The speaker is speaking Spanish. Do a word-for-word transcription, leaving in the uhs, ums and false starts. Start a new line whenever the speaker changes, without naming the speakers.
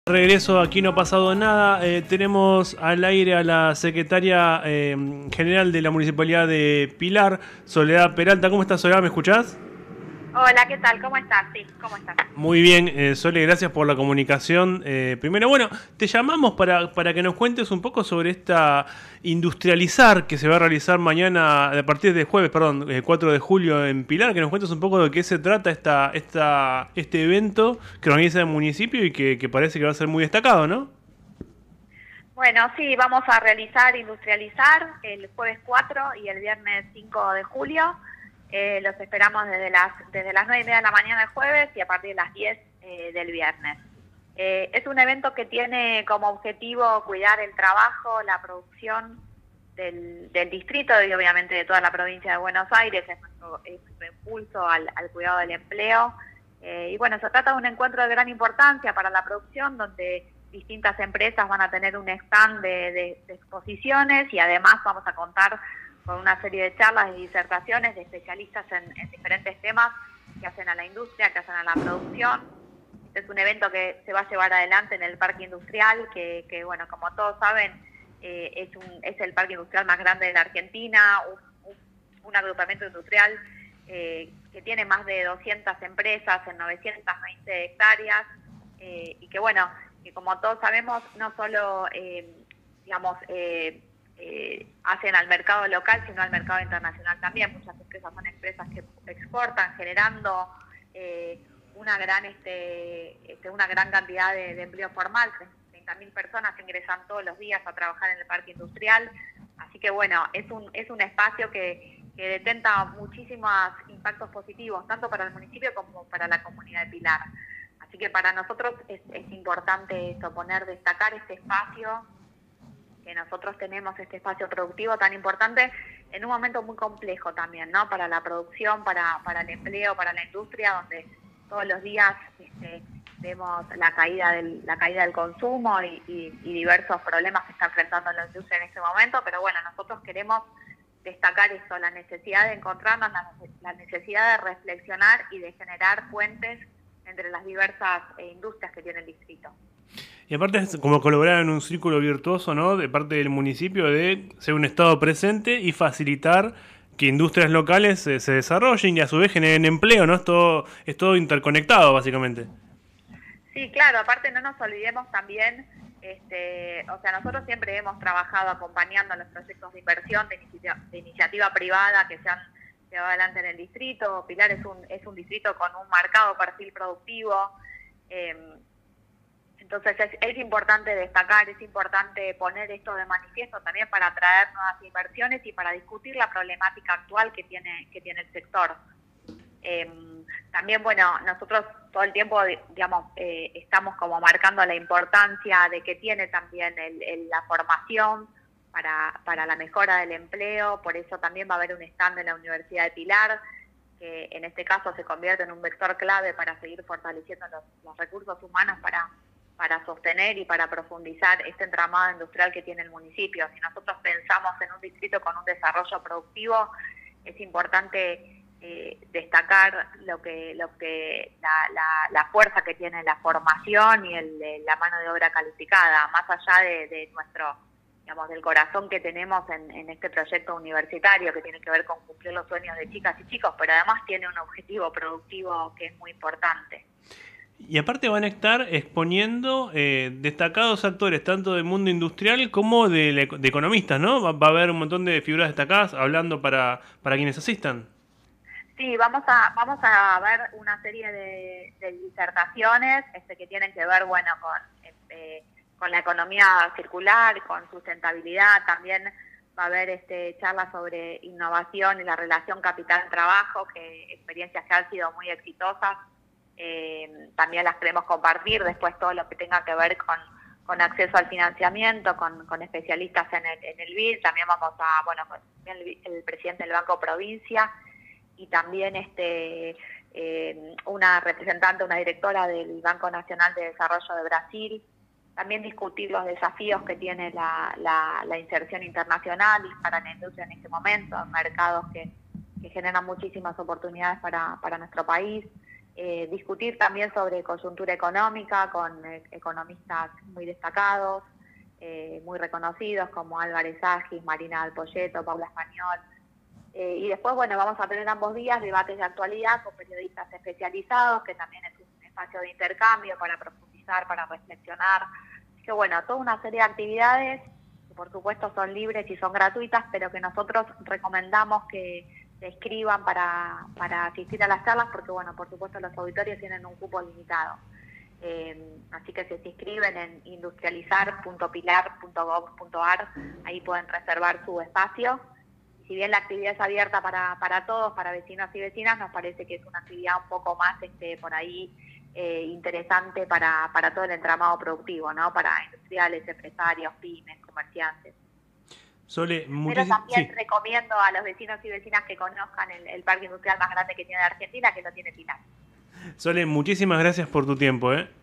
Regreso, aquí no ha pasado nada. Eh, tenemos al aire a la secretaria eh, general de la Municipalidad de Pilar, Soledad Peralta. ¿Cómo estás, Soledad? ¿Me escuchás?
Hola, ¿qué tal? ¿Cómo estás? Sí, ¿cómo estás?
Muy bien, eh, Sole, gracias por la comunicación. Eh, primero, bueno, te llamamos para, para que nos cuentes un poco sobre esta industrializar que se va a realizar mañana, a partir de jueves, perdón, eh, cuatro de julio en Pilar, que nos cuentes un poco de qué se trata esta, esta, este evento que organiza el municipio y que, que parece que va a ser muy destacado, ¿no?
Bueno, sí, vamos a realizar industrializar el jueves cuatro y el viernes cinco de julio. Eh, los esperamos desde las desde las nueve y media de la mañana el jueves y a partir de las diez eh, del viernes. Eh, es un evento que tiene como objetivo cuidar el trabajo, la producción del, del distrito y obviamente de toda la provincia de Buenos Aires. Es nuestro, es nuestro impulso al, al cuidado del empleo. Eh, y bueno, se trata de un encuentro de gran importancia para la producción, donde distintas empresas van a tener un stand de, de, de exposiciones y además vamos a contar con una serie de charlas y disertaciones de especialistas en, en diferentes temas que hacen a la industria, que hacen a la producción. Este es un evento que se va a llevar adelante en el Parque Industrial, que, que bueno, como todos saben, eh, es, un, es el parque industrial más grande de la Argentina, un, un, un agrupamiento industrial eh, que tiene más de doscientas empresas en novecientas veinte hectáreas, eh, y que bueno, que como todos sabemos, no solo, eh, digamos, eh, Eh, hacen al mercado local, sino al mercado internacional también. Muchas empresas son empresas que exportan, generando eh, una gran este, este, una gran cantidad de, de empleo formal. treinta mil personas ingresan todos los días a trabajar en el parque industrial. Así que bueno, es un, es un espacio que, que detenta muchísimos impactos positivos, tanto para el municipio como para la comunidad de Pilar. Así que para nosotros es, es importante esto, poner, destacar este espacio, que nosotros tenemos este espacio productivo tan importante en un momento muy complejo también, ¿no? Para la producción, para, para el empleo, para la industria, donde todos los días este, vemos la caída del, la caída del consumo y, y, y diversos problemas que está enfrentando la industria en este momento, pero bueno, nosotros queremos destacar eso, la necesidad de encontrarnos, la, la necesidad de reflexionar y de generar puentes entre las diversas eh, industrias que tiene el distrito.
Y aparte es como colaborar en un círculo virtuoso, ¿no? De parte del municipio de ser un estado presente y facilitar que industrias locales eh, se desarrollen y a su vez generen empleo, ¿no? Es todo, es todo interconectado, básicamente.
Sí, claro, aparte no nos olvidemos también, este, o sea, nosotros siempre hemos trabajado acompañando los proyectos de inversión de iniciativa, de iniciativa privada que se han llevado adelante en el distrito. Pilar es un, es un distrito con un marcado perfil productivo. Eh, Entonces es, es importante destacar, es importante poner esto de manifiesto también para atraer nuevas inversiones y para discutir la problemática actual que tiene, que tiene el sector. Eh, también, bueno, nosotros todo el tiempo, digamos, eh, estamos como marcando la importancia de que tiene también el, el, la formación para, para la mejora del empleo. Por eso también va a haber un stand en la Universidad de Pilar, que en este caso se convierte en un vector clave para seguir fortaleciendo los, los recursos humanos para para sostener y para profundizar este entramado industrial que tiene el municipio. Si nosotros pensamos en un distrito con un desarrollo productivo, es importante eh, destacar lo que, lo que la, la, la fuerza que tiene la formación y el, la mano de obra calificada, más allá de, de nuestro, digamos, del corazón que tenemos en, en este proyecto universitario que tiene que ver con cumplir los sueños de chicas y chicos, pero además tiene un objetivo productivo que es muy importante.
Y aparte van a estar exponiendo eh, destacados actores, tanto del mundo industrial como de, de economistas, ¿no? Va, va a haber un montón de figuras destacadas hablando para, para quienes asistan.
Sí, vamos a vamos a ver una serie de, de disertaciones este, que tienen que ver, bueno, con, este, con la economía circular, con sustentabilidad. También va a haber este, charlas sobre innovación y la relación capital-trabajo, que experiencias que han sido muy exitosas. Eh, también las queremos compartir, después todo lo que tenga que ver con, con acceso al financiamiento, con, con especialistas en el, en el B I D. También vamos a, bueno, con el, el presidente del Banco Provincia y también este eh, una representante, una directora del Banco Nacional de Desarrollo de Brasil. También discutir los desafíos que tiene la, la, la inserción internacional para la industria en este momento, mercados que, que generan muchísimas oportunidades para, para nuestro país. eh, discutir también sobre coyuntura económica con eh, economistas muy destacados, eh, muy reconocidos como Álvarez Agis, Marina Alpoyeto, Paula Español. Eh, y después, bueno, vamos a tener ambos días debates de actualidad con periodistas especializados, que también es un espacio de intercambio para profundizar, para reflexionar. Así que bueno, toda una serie de actividades que por supuesto son libres y son gratuitas, pero que nosotros recomendamos que se inscriban para, para asistir a las charlas, porque bueno, por supuesto los auditorios tienen un cupo limitado. Eh, así que si se inscriben en industrializar punto pilar punto gov punto ar, ahí pueden reservar su espacio. Si bien la actividad es abierta para, para todos, para vecinos y vecinas, nos parece que es una actividad un poco más este, por ahí eh, interesante para, para todo el entramado productivo, ¿no? Para industriales, empresarios, pymes, comerciantes.
Sole,
Pero también
sí.
recomiendo a los vecinos y vecinas que conozcan el, el parque industrial más grande que tiene Argentina, que lo tiene Pilar.
Sole, muchísimas gracias por tu tiempo, ¿eh?